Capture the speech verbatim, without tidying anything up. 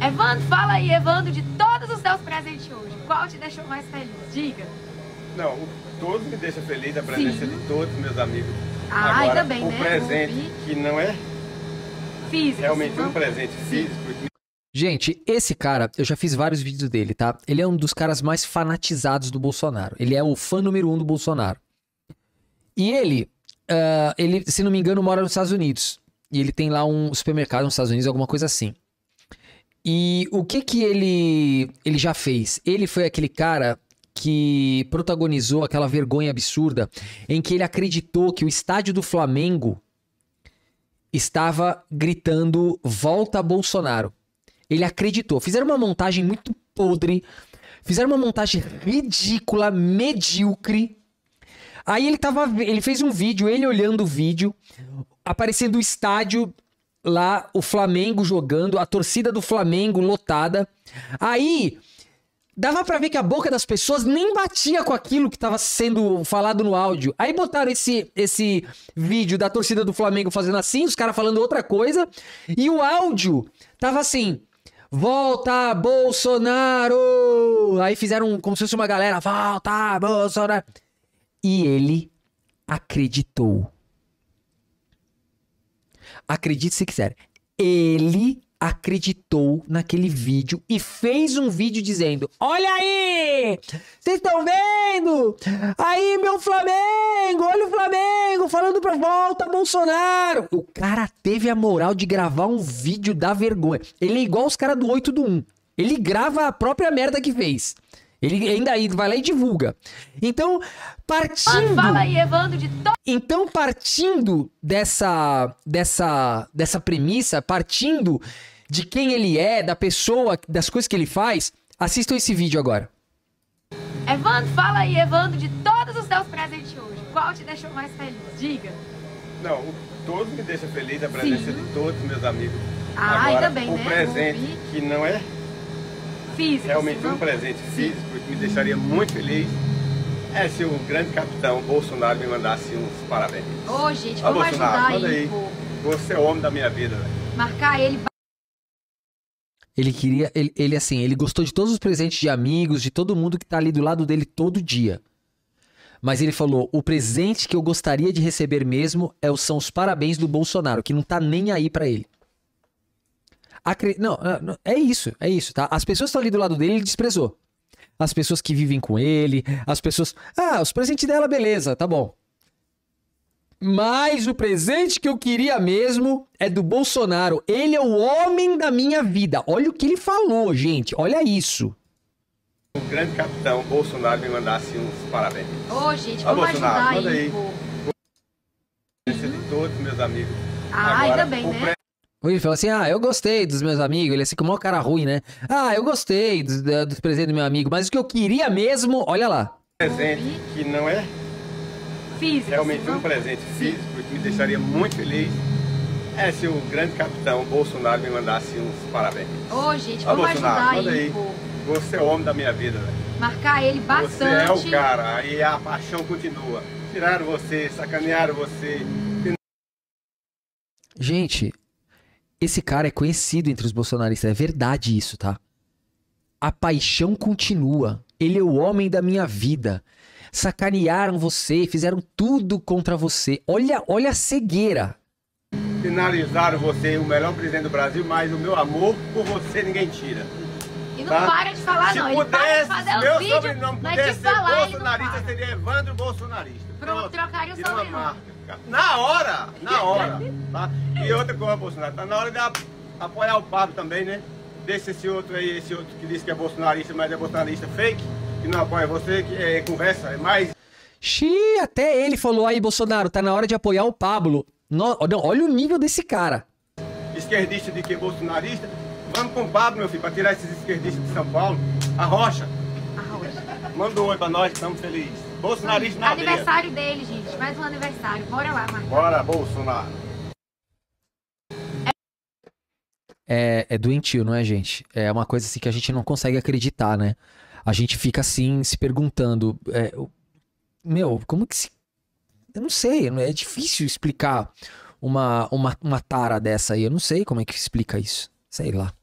Evandro, fala aí, Evandro, de todos os seus presentes hoje, qual te deixou mais feliz? Diga. Não, todos me deixam feliz, a presença Sim. de todos meus amigos. Ah, Agora, ainda bem, o né? presente que não é físico, realmente um presente físico. Gente, esse cara, eu já fiz vários vídeos dele, tá? Ele é um dos caras mais fanatizados do Bolsonaro. Ele é o fã número um do Bolsonaro. E ele, uh, ele, se não me engano, mora nos Estados Unidos. E ele tem lá um supermercado nos Estados Unidos, alguma coisa assim. E o que que ele, ele já fez? Ele foi aquele cara que protagonizou aquela vergonha absurda em que ele acreditou que o estádio do Flamengo estava gritando "Volta Bolsonaro". Ele acreditou. Fizeram uma montagem muito podre. Fizeram uma montagem ridícula, medíocre. Aí ele tava, ele fez um vídeo, ele olhando o vídeo, aparecendo o estádio lá, o Flamengo jogando, a torcida do Flamengo lotada. Aí dava pra ver que a boca das pessoas nem batia com aquilo que tava sendo falado no áudio. Aí botaram esse, esse vídeo da torcida do Flamengo fazendo assim, os caras falando outra coisa, e o áudio tava assim: "Volta Bolsonaro!" Aí fizeram como se fosse uma galera: "Volta Bolsonaro!" E ele acreditou. Acredite se quiser. Ele acreditou naquele vídeo e fez um vídeo dizendo: "Olha aí! Vocês estão vendo? Aí, meu Flamengo! Olha o Flamengo falando pra volta Bolsonaro!" O cara teve a moral de gravar um vídeo da vergonha. Ele é igual os caras do oito do um. Ele grava a própria merda que fez. Ele ainda vai lá e divulga. Então, partindo... Fala aí, Evandro, de to... Então, partindo dessa, dessa, dessa premissa, partindo de quem ele é, da pessoa, das coisas que ele faz, assistam esse vídeo agora. Evandro, fala aí, Evandro, de todos os seus presentes hoje, qual te deixou mais feliz? Diga. Não, todos me deixam feliz, a presença Sim. de todos meus amigos. Ah, Agora, ainda bem, o né? presente que não é físico, realmente um presente físico, que me deixaria muito feliz, é se o grande capitão Bolsonaro me mandasse uns parabéns. Ô, oh, gente, Ó, vamos Bolsonaro, ajudar manda aí, aí. pô. Você é o homem da minha vida, velho. Marcar ele. Ele queria, ele, ele assim, ele gostou de todos os presentes de amigos, de todo mundo que tá ali do lado dele todo dia. Mas ele falou: o presente que eu gostaria de receber mesmo é, são os parabéns do Bolsonaro, que não tá nem aí pra ele. Acre... Não, é isso, é isso, tá? As pessoas que estão ali do lado dele, ele desprezou. As pessoas que vivem com ele, as pessoas... Ah, os presentes dela, beleza, tá bom. Mas o presente que eu queria mesmo é do Bolsonaro. Ele é o homem da minha vida. Olha o que ele falou, gente. Olha isso. O grande capitão Bolsonaro me mandasse uns parabéns. Ô, oh, gente, Ó, vamos Bolsonaro, ajudar manda aí, aí. pô. De todos meus amigos. Ah, Agora, ainda bem, o né? Ele falou assim: ah, eu gostei dos meus amigos. Ele é assim com o maior cara ruim, né? Ah, eu gostei dos, dos presentes do meu amigo. Mas o que eu queria mesmo, olha lá. presente que não é físico, realmente um presente físico, que me deixaria muito feliz, é se o grande capitão Bolsonaro me mandasse uns parabéns. Ô, oh, gente, Ó, vamos Bolsonaro, ajudar manda aí, aí. pô. Você é o homem da minha vida, velho. Marcar ele bastante. Você é o cara, aí a paixão continua. Tiraram você, sacanearam você. Gente, esse cara é conhecido entre os bolsonaristas. É verdade isso, tá? A paixão continua. Ele é o homem da minha vida. Sacanearam você, fizeram tudo contra você. Olha, olha a cegueira. Finalizaram você, o melhor presidente do Brasil, mas o meu amor por você ninguém tira. E não Tá? para de falar, Se não. Ele pudesse, para de fazer meu os vídeos, sobrenome mas pudesse de ser falar ele não bolsonarista, para. seria Evandro Bolsonarista. Pronto, trocaria o Tira uma sobrenome. marca. Na hora, na hora, tá? E outra coisa, Bolsonaro, tá na hora de apoiar o Pablo também, né? Deixa esse outro aí, esse outro que diz que é bolsonarista, mas é bolsonarista fake, que não apoia você, que é conversa, é mais... Xiii, até ele falou aí, Bolsonaro, tá na hora de apoiar o Pablo. No, não, olha o nível desse cara. Esquerdista de que bolsonarista, vamos com o Pablo, meu filho, pra tirar esses esquerdistas de São Paulo. A Rocha. A Rocha. Manda um oi pra nós, que estamos felizes. Bolsonarista na veia. Aniversário dele, gente. Mais um aniversário. Bora lá, Marcos. Bora, Bolsonaro. É, é doentio, não é, gente? É uma coisa assim que a gente não consegue acreditar, né? A gente fica assim, se perguntando... É, meu, como que se... Eu não sei, é difícil explicar uma, uma, uma tara dessa aí. Eu não sei como é que explica isso. Sei lá.